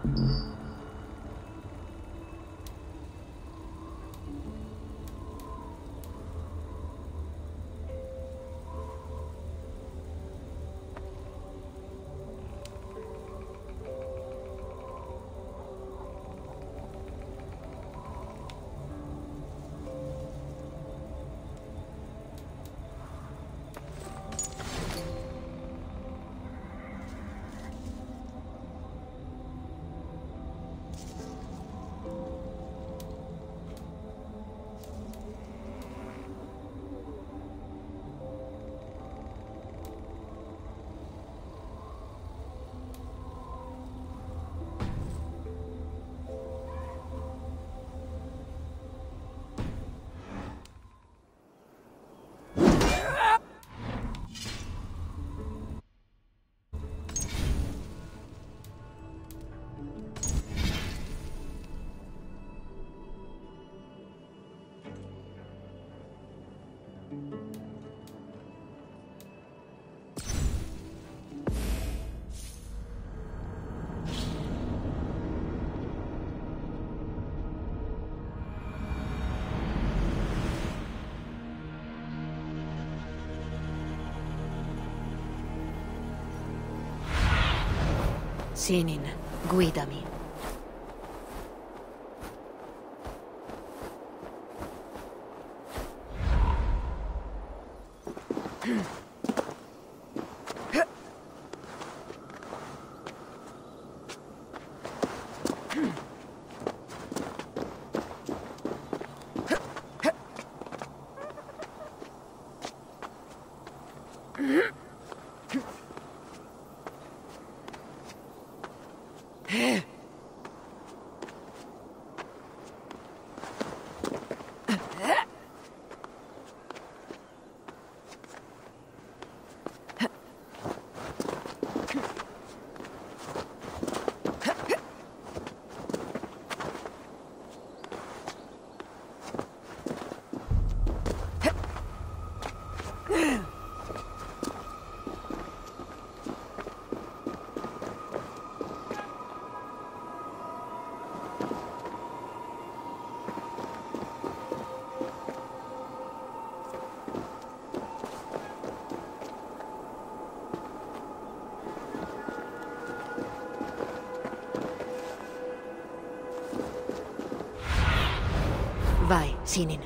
Sinin, guidami. Vai, Sinin.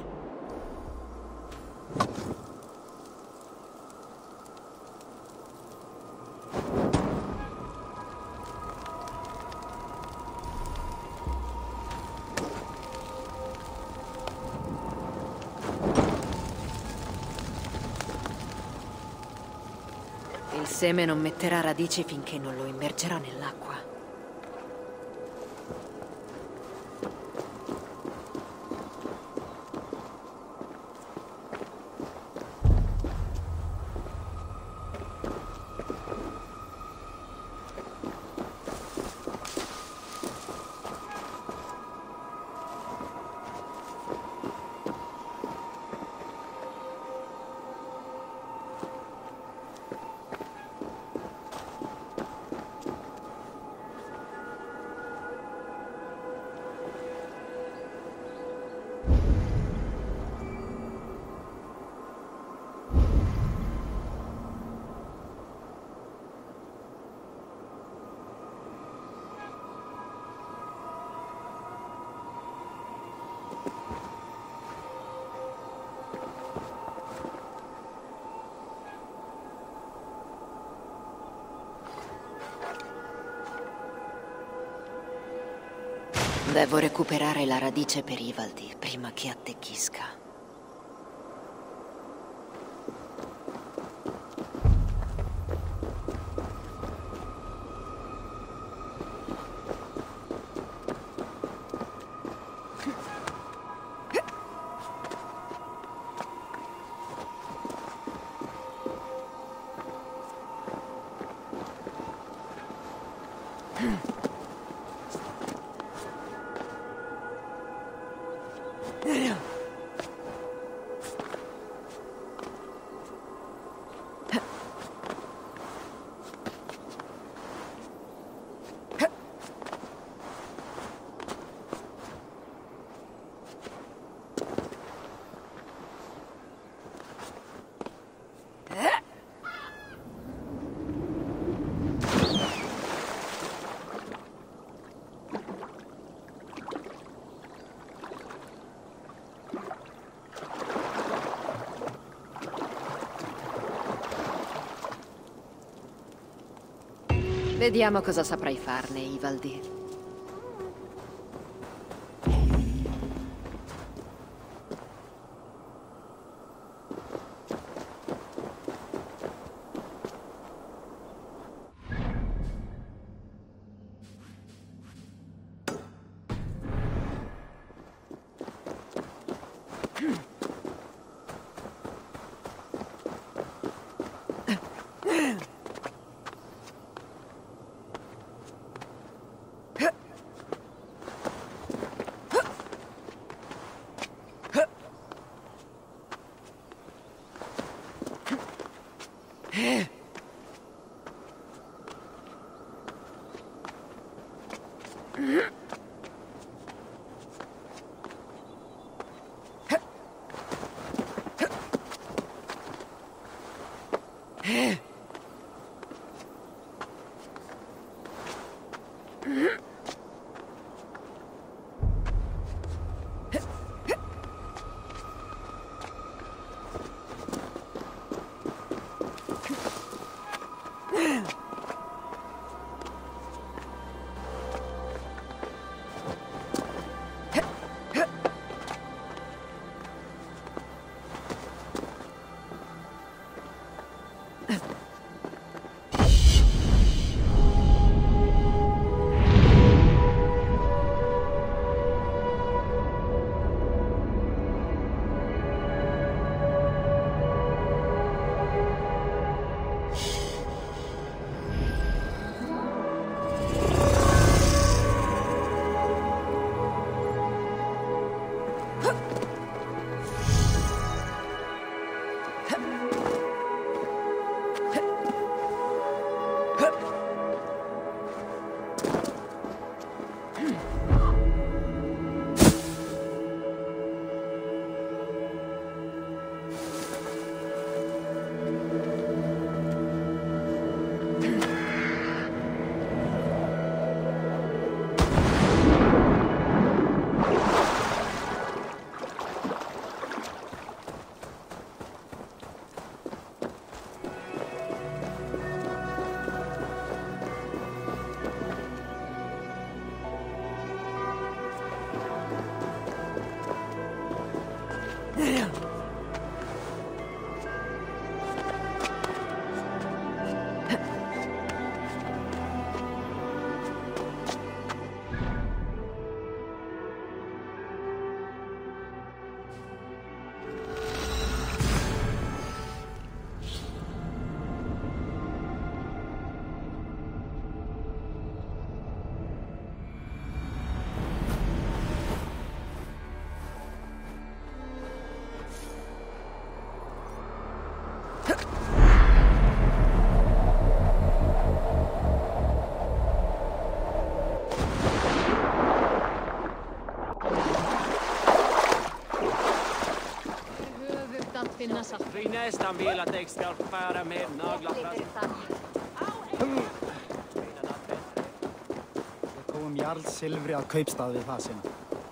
Il seme non metterà radici finché non lo immergerò nell'acqua. Devo recuperare la radice per Ivaldi prima che attecchisca. Vediamo cosa saprai farne, Ivaldi. Ring nästan vill att jag ska skära med naglar. Við komum Jarl Silfri að kaupstað við það sinna.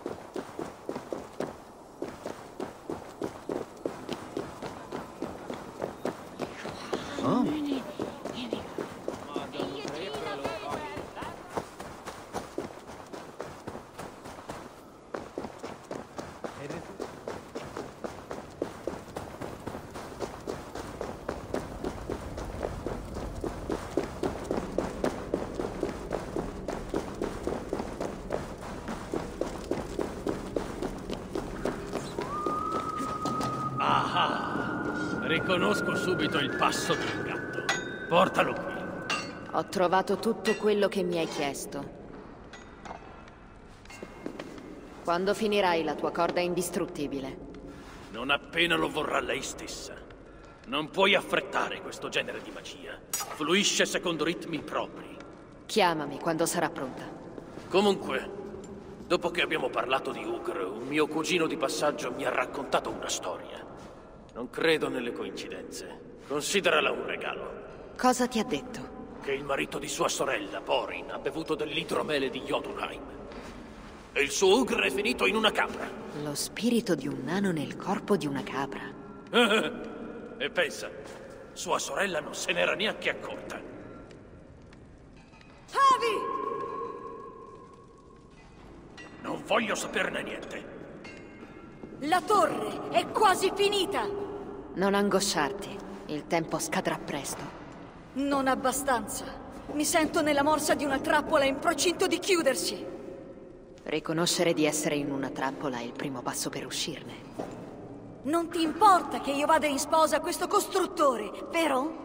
Riconosco subito il passo del gatto. Portalo qui. Ho trovato tutto quello che mi hai chiesto. Quando finirai la tua corda indistruttibile? Non appena lo vorrà lei stessa. Non puoi affrettare questo genere di magia. Fluisce secondo ritmi propri. Chiamami quando sarà pronta. Comunque, dopo che abbiamo parlato di Ugr, un mio cugino di passaggio mi ha raccontato una storia. Non credo nelle coincidenze. Considerala un regalo. Cosa ti ha detto? Che il marito di sua sorella, Porin, ha bevuto dell'idromele di Jotunheim. E il suo Ugr è finito in una capra. Lo spirito di un nano nel corpo di una capra. E pensa, sua sorella non se n'era neanche accorta. voglio saperne niente. La torre è quasi finita! Non angosciarti, il tempo scadrà presto. Non abbastanza. Mi sento nella morsa di una trappola in procinto di chiudersi. Riconoscere di essere in una trappola è il primo passo per uscirne. Non ti importa che io vada in sposa a questo costruttore, vero?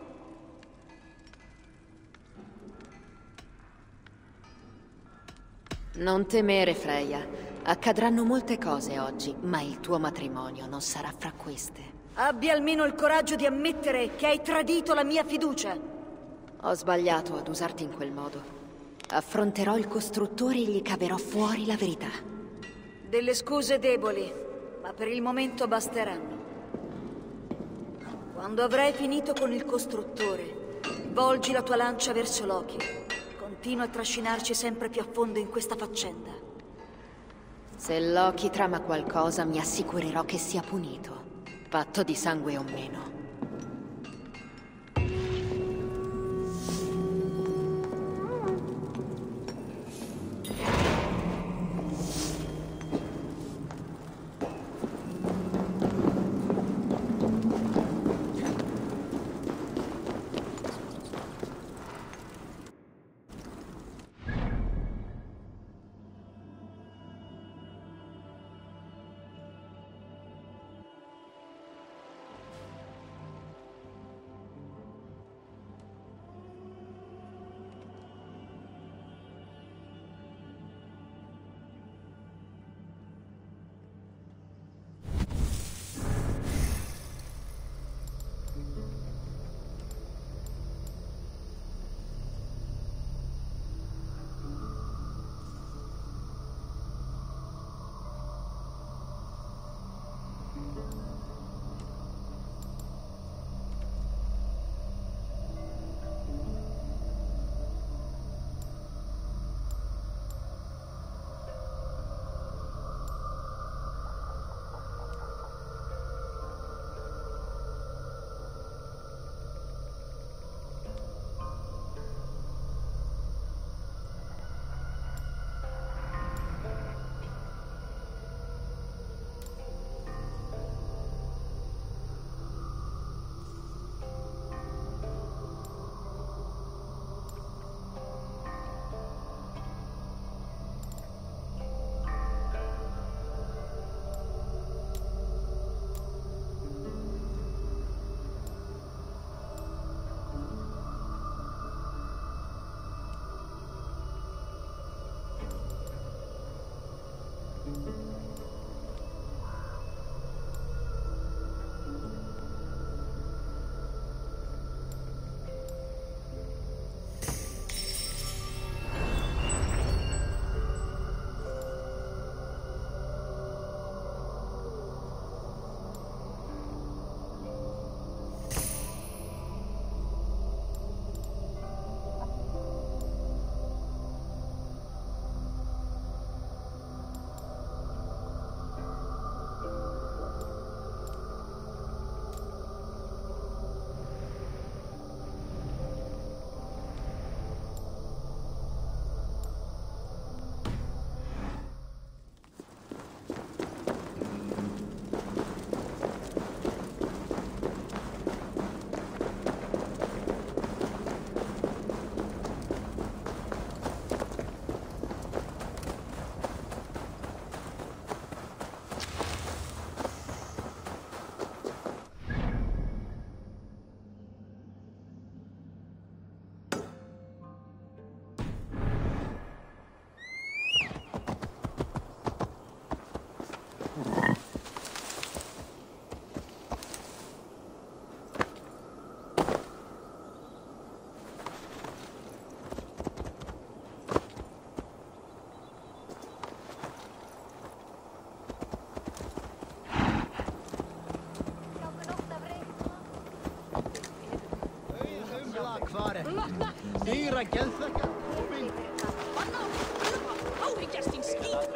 Non temere, Freya. Accadranno molte cose oggi, ma il tuo matrimonio non sarà fra queste. Abbi almeno il coraggio di ammettere che hai tradito la mia fiducia. Ho sbagliato ad usarti in quel modo. Affronterò il costruttore e gli caverò fuori la verità. Delle scuse deboli, ma per il momento basteranno. Quando avrai finito con il costruttore, volgi la tua lancia verso Loki. Continua a trascinarci sempre più a fondo in questa faccenda. Se Loki trama qualcosa, mi assicurerò che sia punito. Patto di sangue o meno. Dýra geðþekka. Áhyggjasting skít.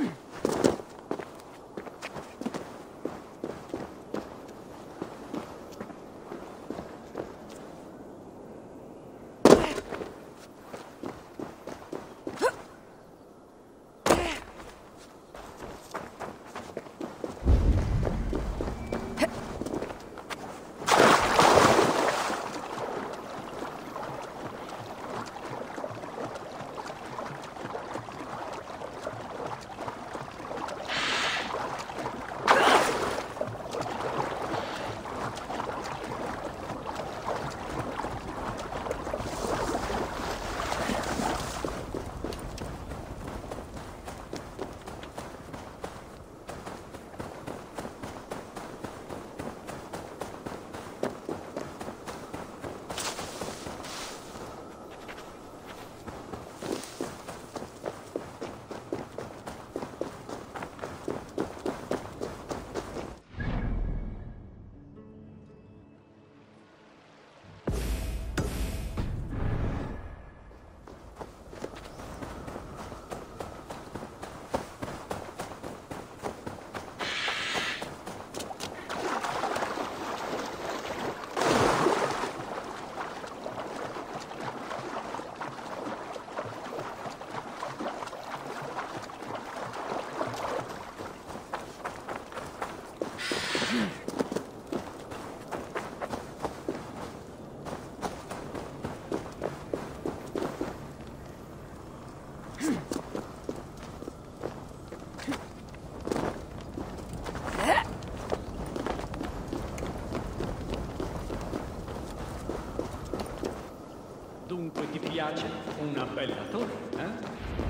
Dunque ti piace una bella torre, eh?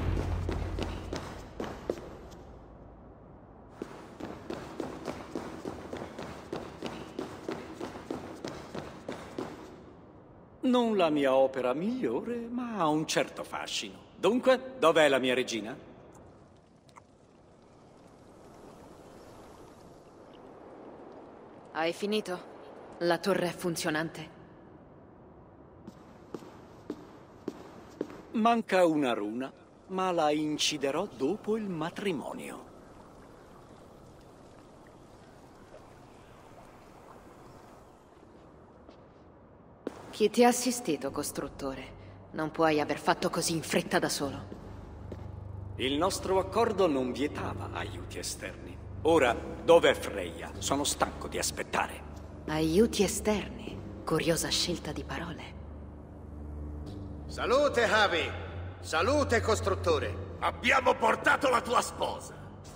Non la mia opera migliore, ma ha un certo fascino. Dunque, dov'è la mia regina? Hai finito? La torre è funzionante? Manca una runa, ma la inciderò dopo il matrimonio. Chi ti ha assistito, costruttore? Non puoi aver fatto così in fretta da solo. Il nostro accordo non vietava aiuti esterni. Ora, dov'è Freya? Sono stanco di aspettare. Aiuti esterni? Curiosa scelta di parole. Salute, Javi! Salute, costruttore! Abbiamo portato la tua sposa!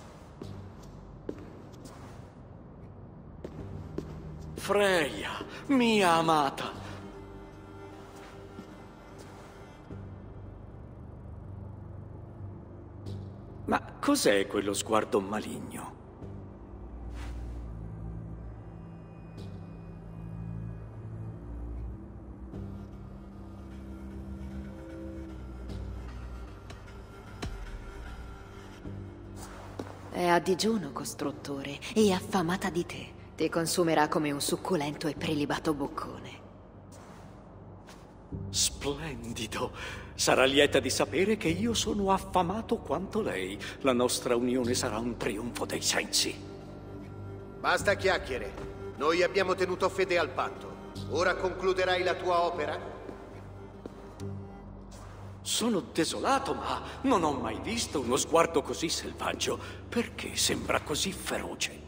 Freya, mia amata! Ma cos'è quello sguardo maligno? È a digiuno, costruttore, e affamata di te. Ti consumerà come un succulento e prelibato boccone. Splendido! Sarà lieta di sapere che io sono affamato quanto lei. La nostra unione sarà un trionfo dei sensi. Basta chiacchiere. Noi abbiamo tenuto fede al patto. Ora concluderai la tua opera? Sono desolato, ma non ho mai visto uno sguardo così selvaggio. Perché sembra così feroce?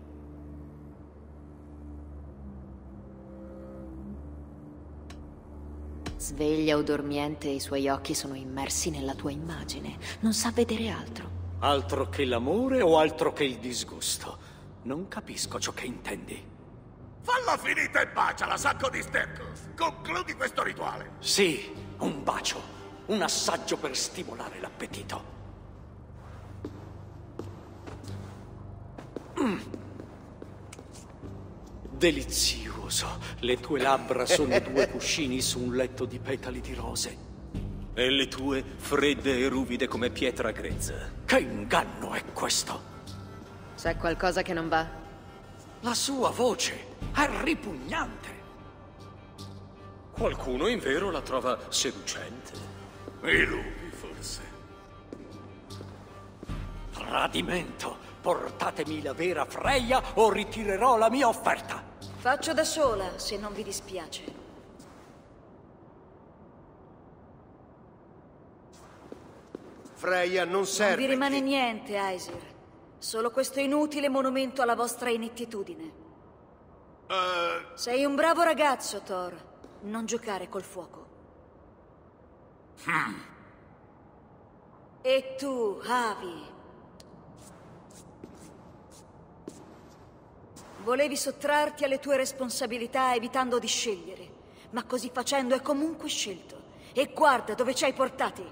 Sveglia o dormiente, i suoi occhi sono immersi nella tua immagine. Non sa vedere altro. Altro che l'amore o altro che il disgusto? Non capisco ciò che intendi. Falla finita e baciala, sacco di sterco! Concludi questo rituale! Sì, un bacio. Un assaggio per stimolare l'appetito. Delizioso. Le tue labbra sono due cuscini su un letto di petali di rose. E le tue fredde e ruvide come pietra grezza. Che inganno è questo? C'è qualcosa che non va? La sua voce è ripugnante. Qualcuno in vero la trova seducente. I lupi, forse. Tradimento! Portatemi la vera Freya o ritirerò la mia offerta! Faccio da sola, se non vi dispiace. Freya non serve. Non vi rimane niente, Aesir. Solo questo inutile monumento alla vostra inettitudine. Sei un bravo ragazzo, Thor. Non giocare col fuoco. E tu, Havi? Volevi sottrarti alle tue responsabilità evitando di scegliere, ma così facendo hai comunque scelto. E guarda dove ci hai portati.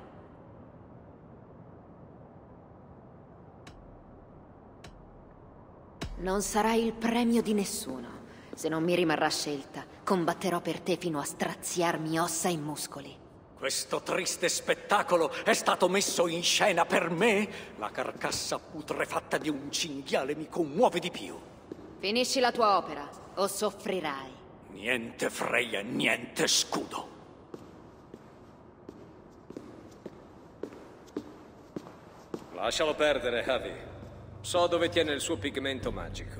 Non sarai il premio di nessuno. Se non mi rimarrà scelta, combatterò per te fino a straziarmi ossa e muscoli. Questo triste spettacolo è stato messo in scena per me? La carcassa putrefatta di un cinghiale mi commuove di più. Finisci la tua opera, o soffrirai. Niente Freya, niente scudo. Lascialo perdere, Havi. So dove tiene il suo pigmento magico.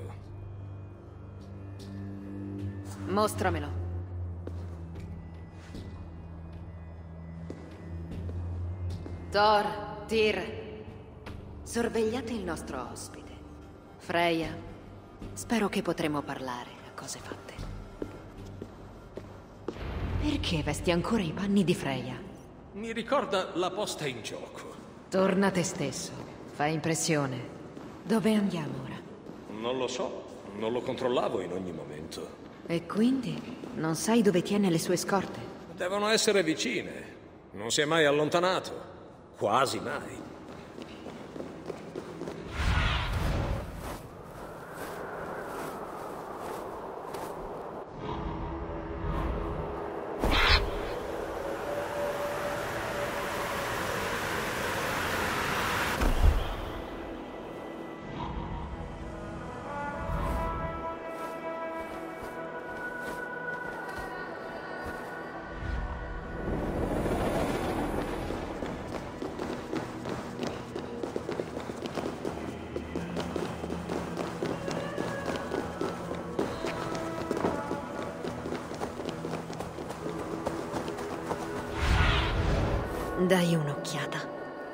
Mostramelo. Thor, Tyr, sorvegliate il nostro ospite. Freya, spero che potremo parlare a cose fatte. Perché vesti ancora i panni di Freya? Mi ricorda la posta in gioco. Torna te stesso. Fai impressione. Dove andiamo ora? Non lo so. Non lo controllavo in ogni momento. E quindi? Non sai dove tiene le sue scorte? Devono essere vicine. Non si è mai allontanato. Quasi mai. Dai un'occhiata.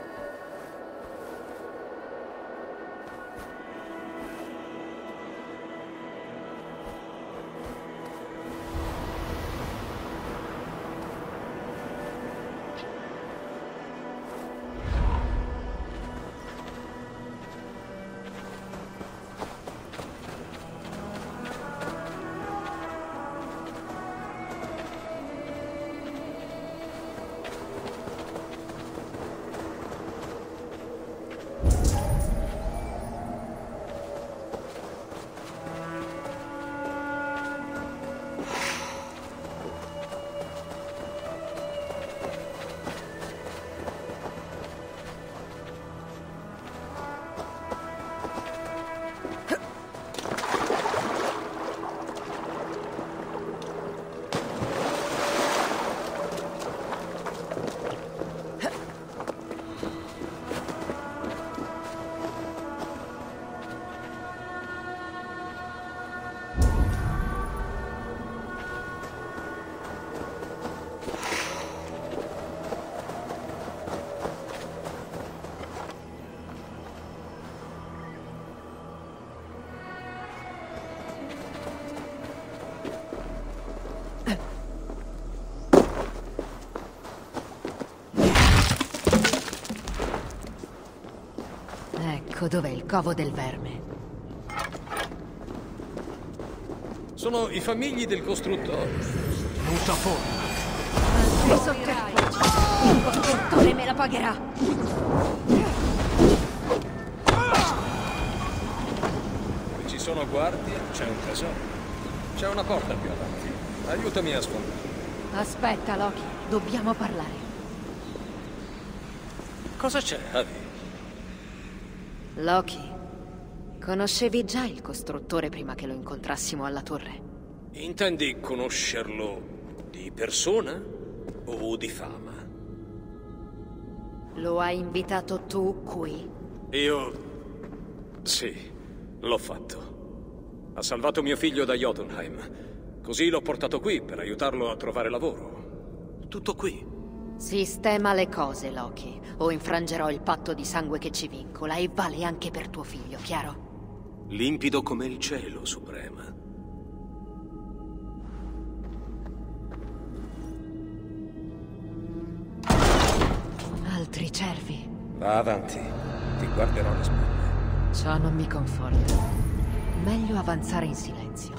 Ecco dov'è il covo del verme. Sono i famigli del costruttore. Muta fuori. Il costruttore me la pagherà. Dove ci sono guardie, c'è un tesoro. C'è una porta più avanti. Aiutami a sfondare. Aspetta, Loki. Dobbiamo parlare. Cosa c'è, Havi? Loki, conoscevi già il costruttore prima che lo incontrassimo alla torre? Intendi conoscerlo di persona o di fama? Lo hai invitato tu qui? Io Sì, l'ho fatto. Ha salvato mio figlio da Jotunheim. Così l'ho portato qui per aiutarlo a trovare lavoro. Tutto qui. Sistema le cose, Loki, o infrangerò il patto di sangue che ci vincola, e vale anche per tuo figlio, chiaro? Limpido come il cielo, Suprema. Altri cervi. Va avanti, ti guarderò alle spalle. Ciò non mi conforta. Meglio avanzare in silenzio.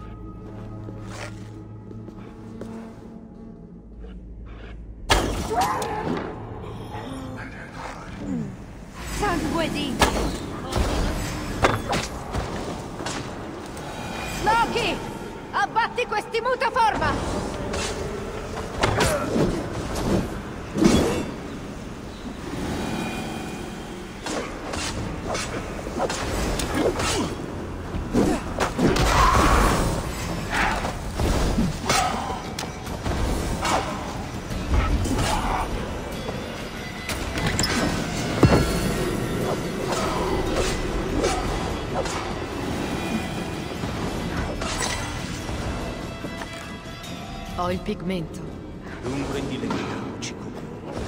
Sangue di... Loki! Abbatti questi mutaforma! Ho il pigmento. L'umbre di legno ci copre.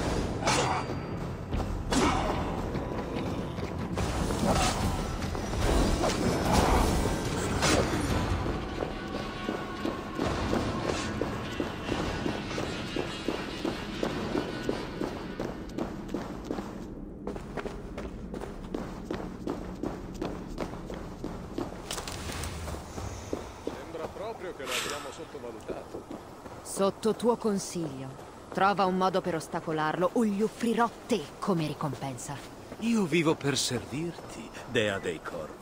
Sembra proprio che l'abbiamo sottovalutato. Sotto tuo consiglio. Trova un modo per ostacolarlo o gli offrirò te come ricompensa. Io vivo per servirti, dea dei corvi.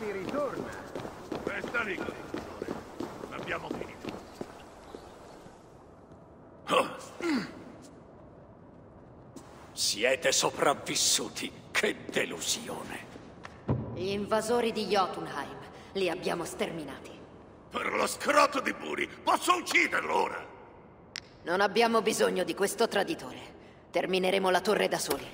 Jotun ritorna. Questa lì, abbiamo finito. Siete sopravvissuti. Che delusione. Gli invasori di Jotunheim li abbiamo sterminati. Per lo scroto di Buri, posso ucciderlo ora! Non abbiamo bisogno di questo traditore. Termineremo la torre da soli.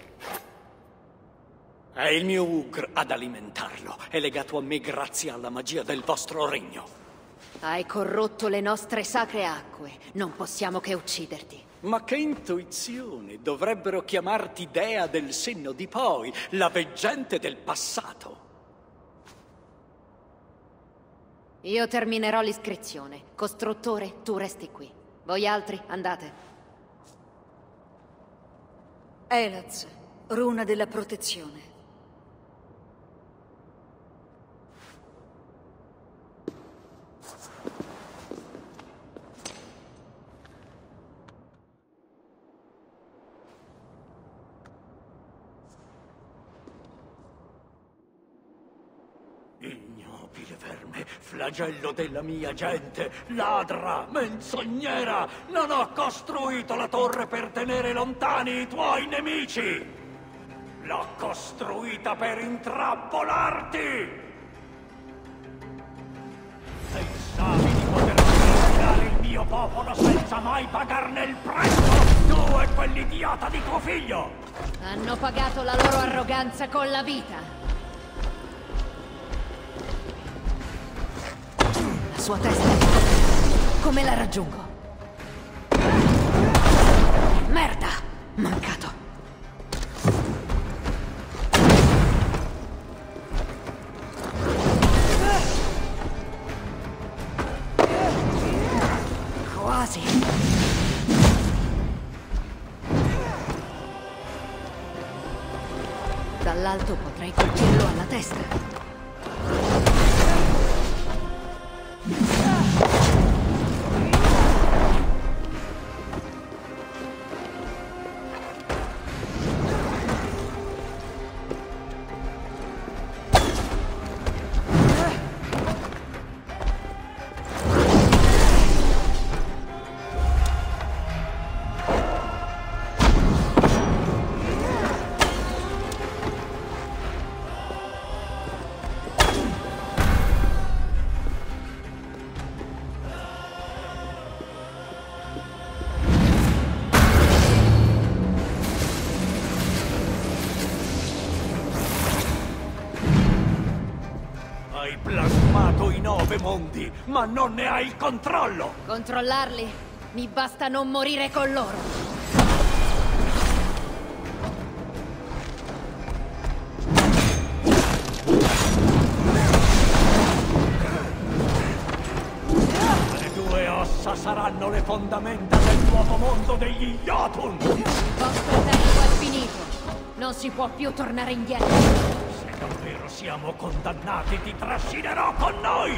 È il mio Ugr ad alimentarlo. È legato a me grazie alla magia del vostro regno. Hai corrotto le nostre sacre acque. Non possiamo che ucciderti. Ma che intuizione! Dovrebbero chiamarti dea del senno di poi, la veggente del passato. Io terminerò l'iscrizione. Costruttore, tu resti qui. Voi altri, andate. Elaz, runa della protezione. Ignobile verme, flagello della mia gente, ladra, menzognera! Non ho costruito la torre per tenere lontani i tuoi nemici! L'ho costruita per intrappolarti! Pensavi di poter sfruttare il mio popolo senza mai pagarne il prezzo? Tu e quell'idiota di tuo figlio! Hanno pagato la loro arroganza con la vita. La sua testa è qui. Come la raggiungo? Merda! Mancato. Quasi. Dall'alto potrei colpirlo alla testa. Hai plasmato i 9 mondi, ma non ne hai il controllo! Controllarli? Mi basta non morire con loro. Le tue ossa saranno le fondamenta del nuovo mondo degli Jotun! Il vostro tempo è finito. Non si può più tornare indietro. Davvero siamo condannati, ti trascinerò con noi!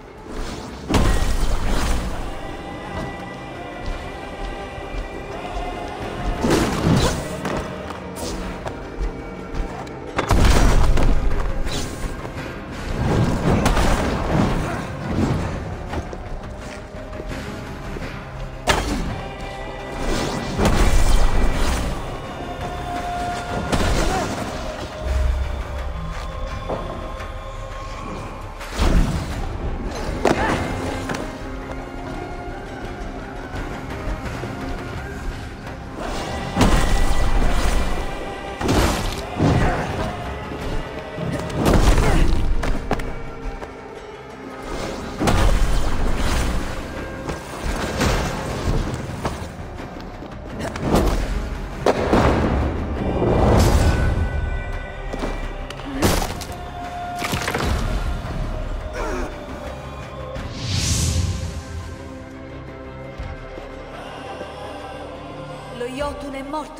Lo Jotun è morto.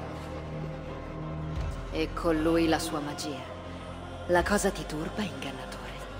E con lui la sua magia. La cosa ti turba, ingannatore?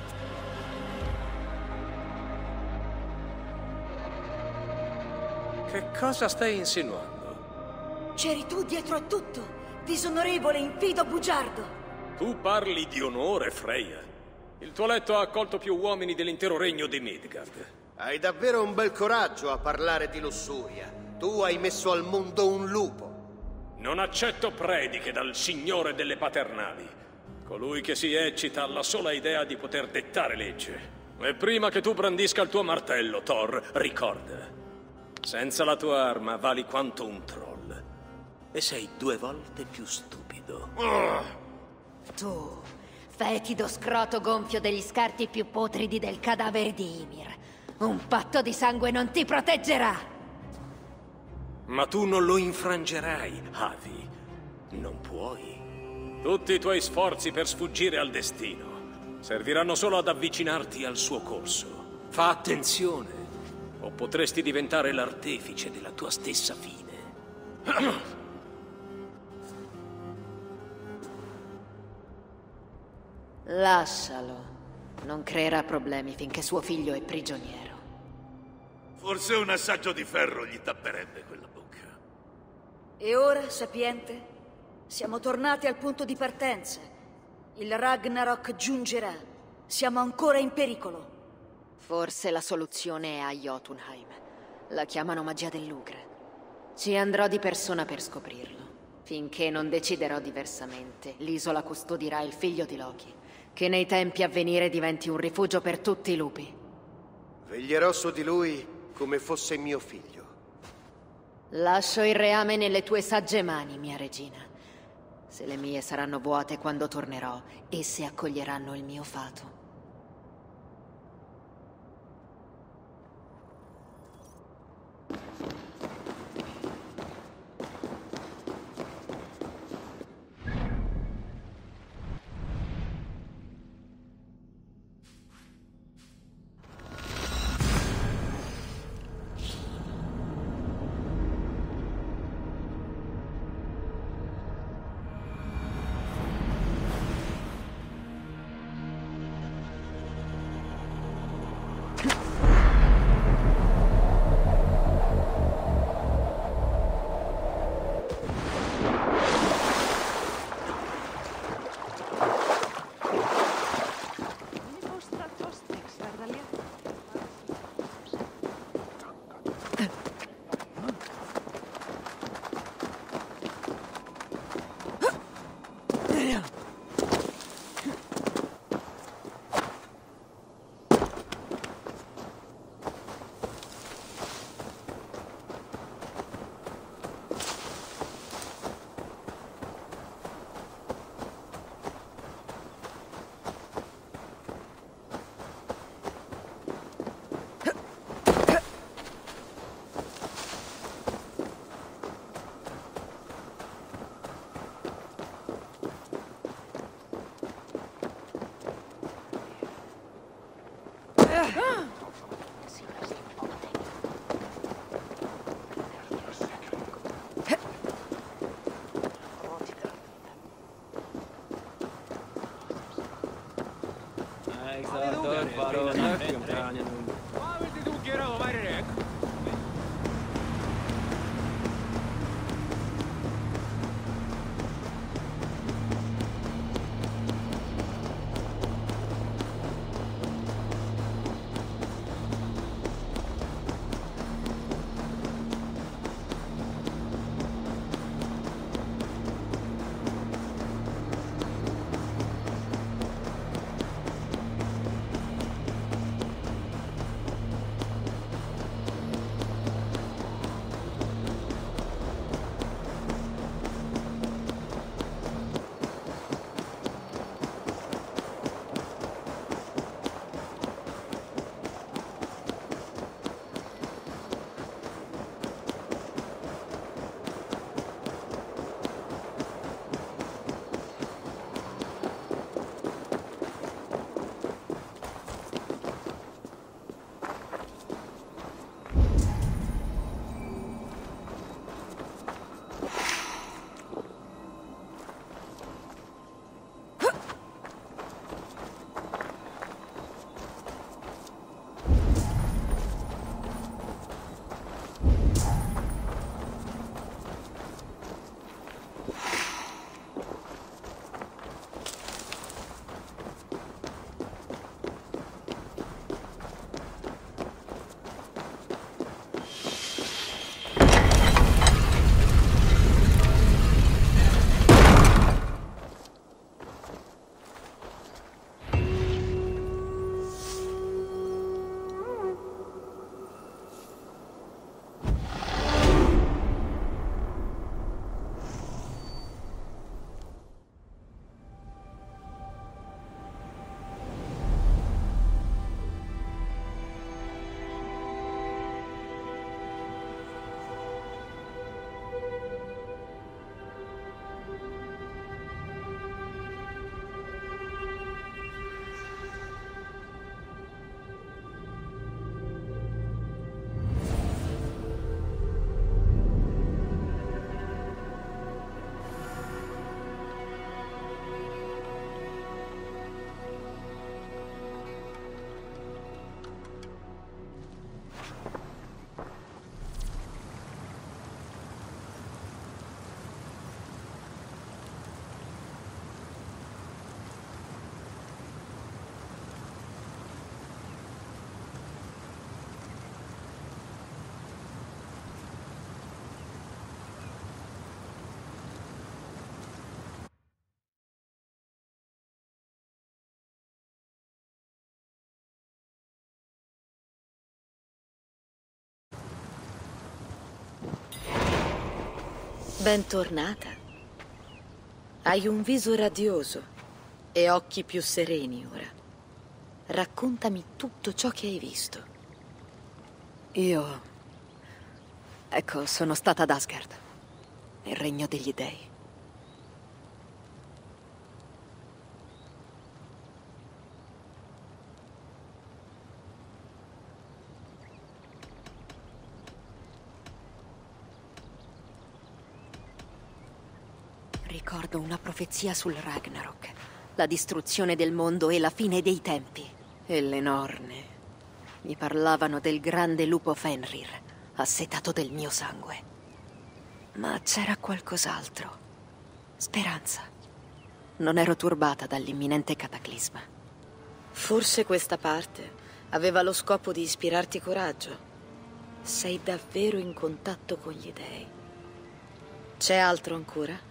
Che cosa stai insinuando? C'eri tu dietro a tutto, disonorevole, infido bugiardo. Tu parli di onore, Freya. Il tuo letto ha accolto più uomini dell'intero regno di Midgard. Hai davvero un bel coraggio a parlare di lussuria. Tu hai messo al mondo un lupo. Non accetto prediche dal signore delle paternali. Colui che si eccita alla sola idea di poter dettare legge. E prima che tu brandisca il tuo martello, Thor, ricorda. Senza la tua arma vali quanto un troll. E sei 2 volte più stupido. Tu, fetido scroto gonfio degli scarti più putridi del cadavere di Ymir. Un patto di sangue non ti proteggerà! Ma tu non lo infrangerai, Havi. Non puoi. Tutti i tuoi sforzi per sfuggire al destino serviranno solo ad avvicinarti al suo corso. Fa attenzione, o potresti diventare l'artefice della tua stessa fine. Lascialo. Non creerà problemi finché suo figlio è prigioniero. Forse un assaggio di ferro gli tapperebbe quella bocca. E ora, sapiente, siamo tornati al punto di partenza. Il Ragnarok giungerà. Siamo ancora in pericolo. Forse la soluzione è a Jotunheim. La chiamano magia dell'Ugre. Ci andrò di persona per scoprirlo. Finché non deciderò diversamente, l'isola custodirà il figlio di Loki, che nei tempi a venire diventi un rifugio per tutti i lupi. Veglierò su di lui come fosse mio figlio. Lascio il reame nelle tue sagge mani, mia regina. Se le mie saranno vuote quando tornerò, esse accoglieranno il mio fato. Bentornata. Hai un viso radioso e occhi più sereni ora. Raccontami tutto ciò che hai visto. Io... Ecco, sono stata ad Asgard, nel regno degli dei. Ricordo una profezia sul Ragnarok, la distruzione del mondo e la fine dei tempi. E le Norne mi parlavano del grande lupo Fenrir, assetato del mio sangue. Ma c'era qualcos'altro. Speranza. Non ero turbata dall'imminente cataclisma. Forse questa parte aveva lo scopo di ispirarti coraggio. Sei davvero in contatto con gli dei. C'è altro ancora?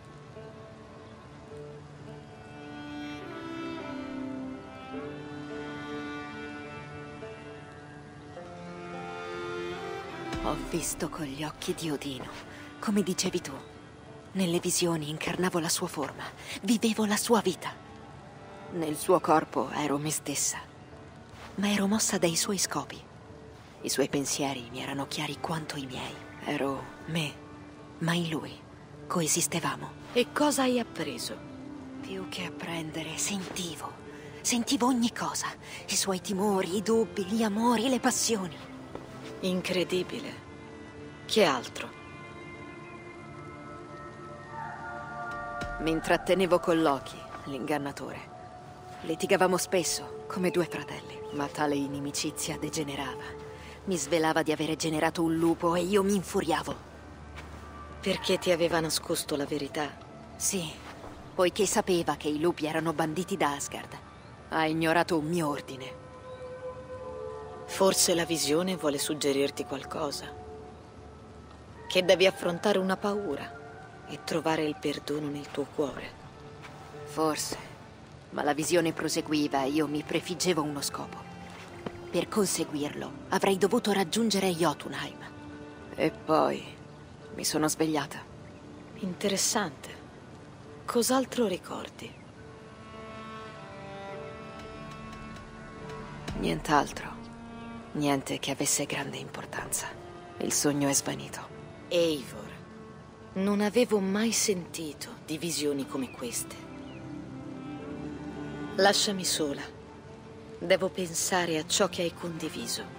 Ho visto con gli occhi di Odino, come dicevi tu. Nelle visioni incarnavo la sua forma, vivevo la sua vita. Nel suo corpo ero me stessa, ma ero mossa dai suoi scopi. I suoi pensieri mi erano chiari quanto i miei. Ero me, ma in lui coesistevamo. E cosa hai appreso? Più che apprendere, sentivo. Sentivo ogni cosa. I suoi timori, i dubbi, gli amori, le passioni. Incredibile. Che altro? Mi intrattenevo con Loki, l'ingannatore. Litigavamo spesso, come due fratelli, ma tale inimicizia degenerava. Mi svelava di avere generato un lupo e io mi infuriavo. Perché ti aveva nascosto la verità? Sì, poiché sapeva che i lupi erano banditi da Asgard. Ha ignorato un mio ordine. Forse la visione vuole suggerirti qualcosa. Che devi affrontare una paura e trovare il perdono nel tuo cuore. Forse, ma la visione proseguiva e io mi prefiggevo uno scopo. Per conseguirlo avrei dovuto raggiungere Jotunheim. E poi mi sono svegliata. Interessante. Cos'altro ricordi? Nient'altro. Niente che avesse grande importanza. Il sogno è svanito. Eivor, non avevo mai sentito di visioni come queste. Lasciami sola. Devo pensare a ciò che hai condiviso.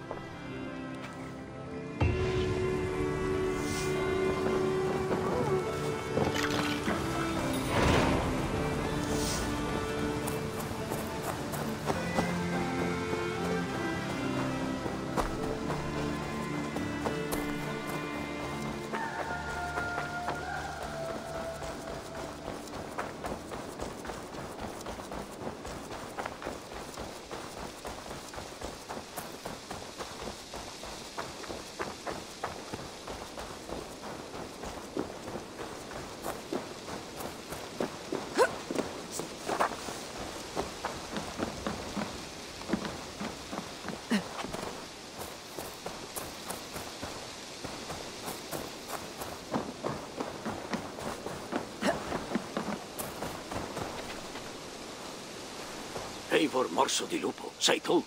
Eivor morso di lupo, sei tu?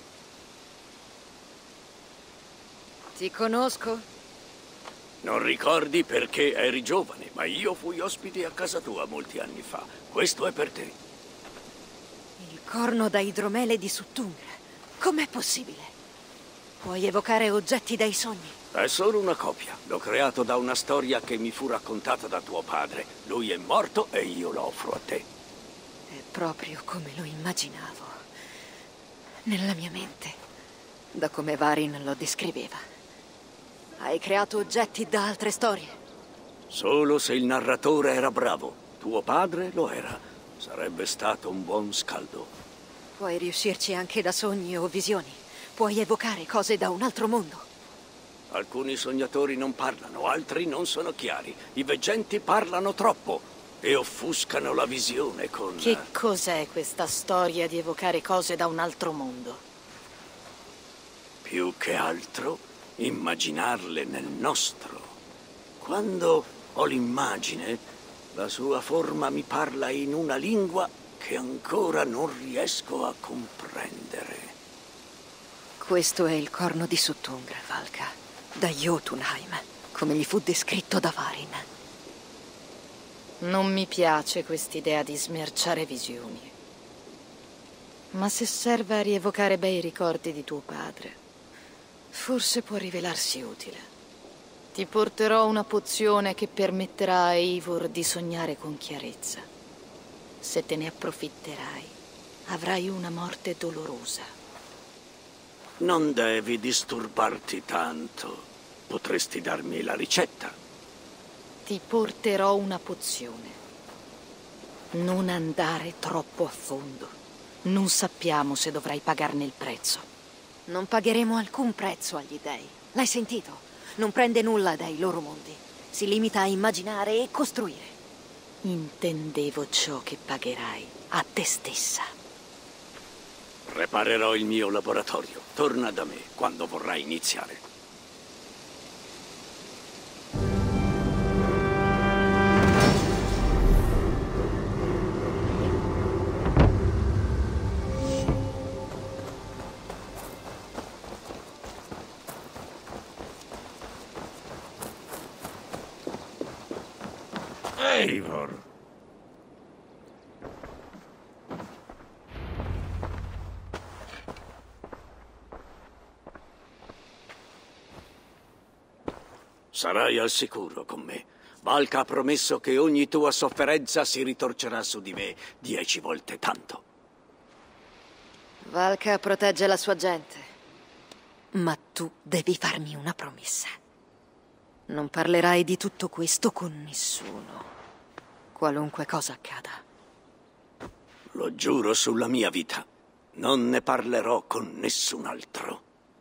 Ti conosco? Non ricordi perché eri giovane, ma io fui ospite a casa tua molti anni fa. Questo è per te. Il corno da idromele di Suttungra. Com'è possibile? Puoi evocare oggetti dai sogni? È solo una copia. L'ho creato da una storia che mi fu raccontata da tuo padre. Lui è morto e io lo offro a te. È proprio come lo immaginavo. Nella mia mente. Da come Varin lo descriveva. Hai creato oggetti da altre storie? Solo se il narratore era bravo. Tuo padre lo era. Sarebbe stato un buon scaldo. Puoi riuscirci anche da sogni o visioni. Puoi evocare cose da un altro mondo. Alcuni sognatori non parlano, altri non sono chiari. I veggenti parlano troppo e offuscano la visione con... Che cos'è questa storia di evocare cose da un altro mondo? Più che altro, immaginarle nel nostro. Quando Ho l'immagine. La sua forma mi parla in una lingua che ancora non riesco a comprendere. Questo è il corno di Suttungr, Valka, da Jotunheim, come gli fu descritto da Varin. Non mi piace quest'idea di smerciare visioni. Ma se serve a rievocare bei ricordi di tuo padre, forse può rivelarsi utile. Ti porterò una pozione che permetterà a Eivor di sognare con chiarezza. Se te ne approfitterai, avrai una morte dolorosa. Non devi disturbarti tanto. Potresti darmi la ricetta. Ti porterò una pozione. Non andare troppo a fondo. Non sappiamo se dovrai pagarne il prezzo. Non pagheremo alcun prezzo agli dei. L'hai sentito? Non prende nulla dai loro mondi. Si limita a immaginare e costruire. Intendevo ciò che pagherai a te stessa. Preparerò il mio laboratorio. Torna da me quando vorrai iniziare. Eivor. Sarai al sicuro con me. Valka ha promesso che ogni tua sofferenza si ritorcerà su di me 10 volte tanto. Valka protegge la sua gente. Ma tu devi farmi una promessa. Non parlerai di tutto questo con nessuno. Qualunque cosa accada. Lo giuro sulla mia vita. Non ne parlerò con nessun altro.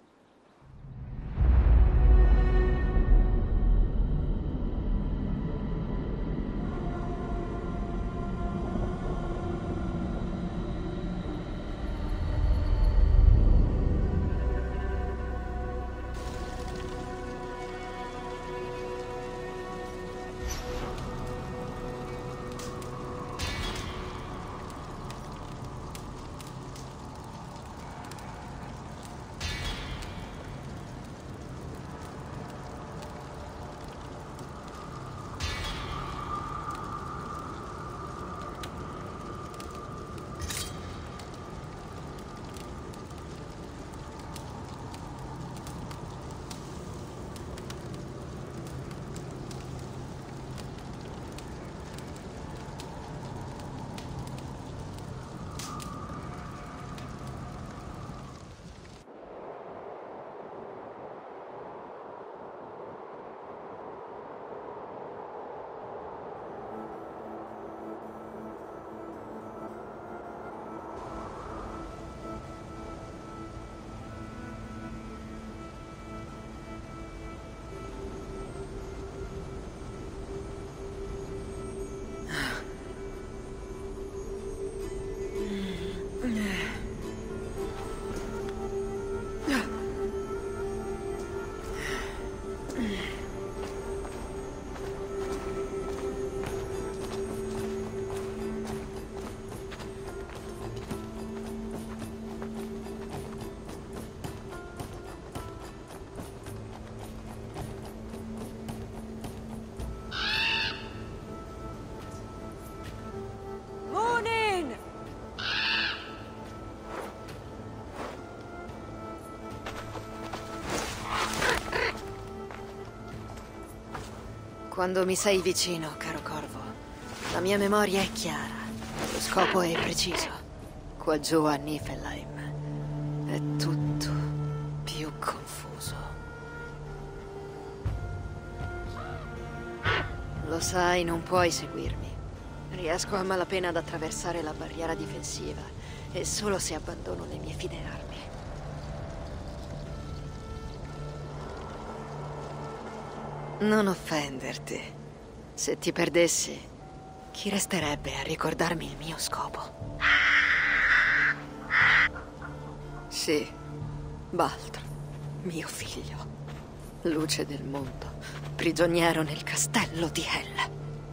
Quando mi sei vicino, caro corvo, la mia memoria è chiara, lo scopo è preciso. Qua giù a Niflheim è tutto più confuso. Lo sai, non puoi seguirmi. Riesco a malapena ad attraversare la barriera difensiva e solo se abbandono le mie fide armi. Non offenderti. Se ti perdessi, chi resterebbe a ricordarmi il mio scopo? Sì, Baltr, mio figlio. Luce del mondo, prigioniero nel castello di Hel.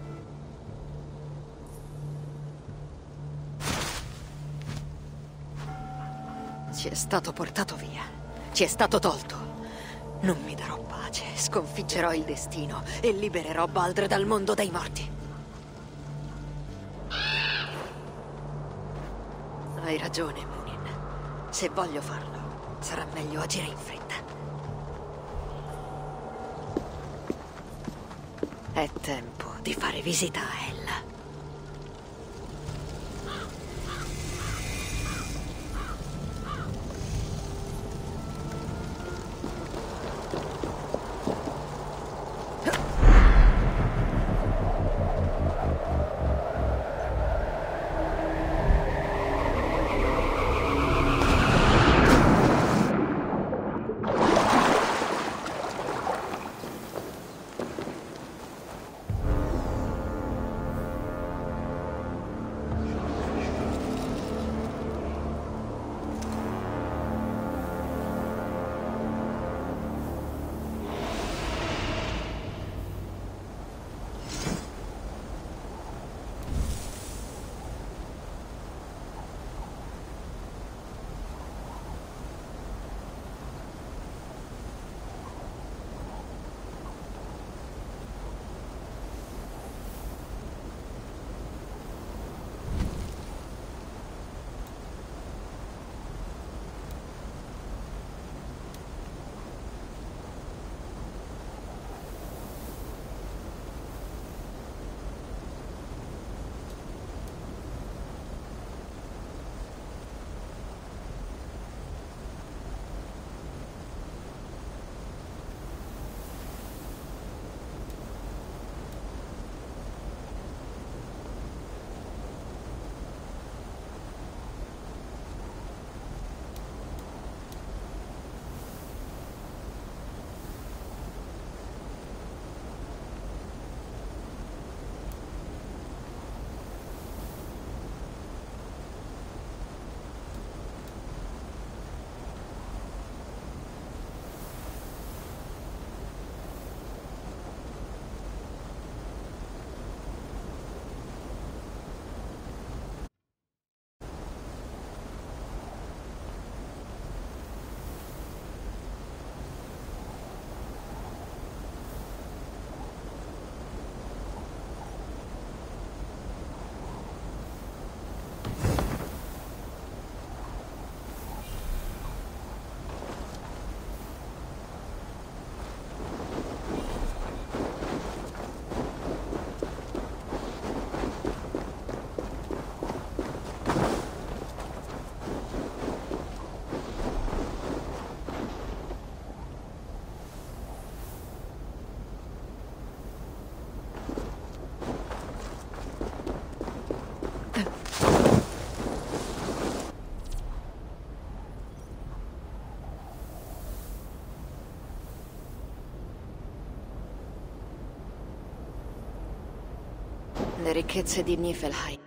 Ci è stato portato via, ci è stato tolto. Non mi darò pace, sconfiggerò il destino e libererò Baldr dal mondo dei morti. Hai ragione, Munin. Se voglio farlo, sarà meglio agire in fretta. È tempo di fare visita a Ella. Le ricchezze di Niflheim